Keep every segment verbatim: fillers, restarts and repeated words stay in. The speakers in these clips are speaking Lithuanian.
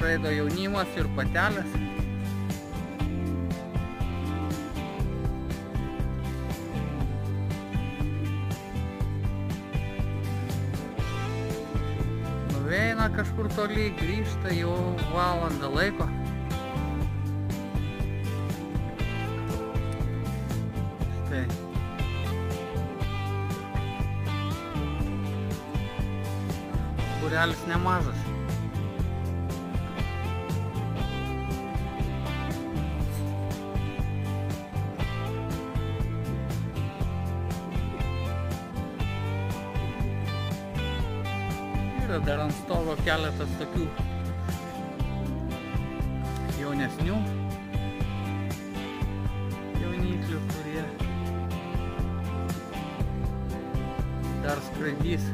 Skraido jaunimas ir patelės. Nuveina kažkur toli, grįžta jau valandą laiko. Štai. Būrelis nemažas. Yra dar ant stogo keletas tokių jaunesnių jauniklių, kurie dar skraidys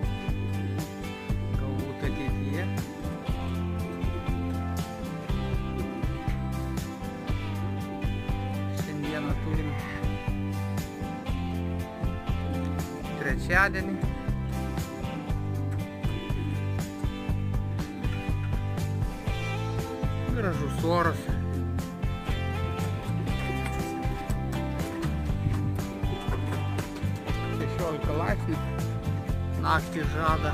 galbūt ateityje. Šiandieną turim trečiadienį. Gražus oras. šešiolika laipsnių. Naktį žada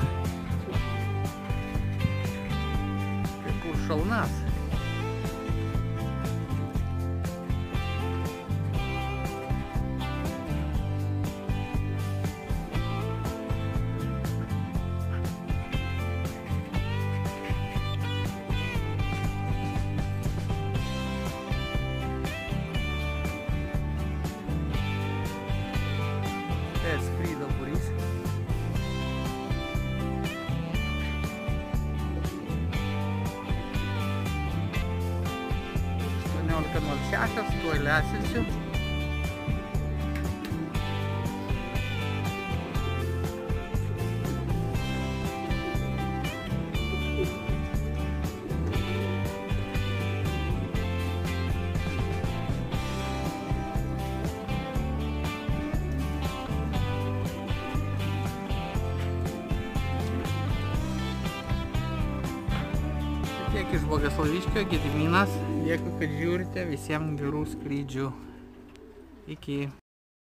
kai kur šalnas. Skrido būrys. aštuoniolika nulis šešios, tuoj lesinsiu. Tiek iš Bogoslaviškio, Gediminas. Dėkui, kad žiūrite. Visiems gerų skrydžių. Iki.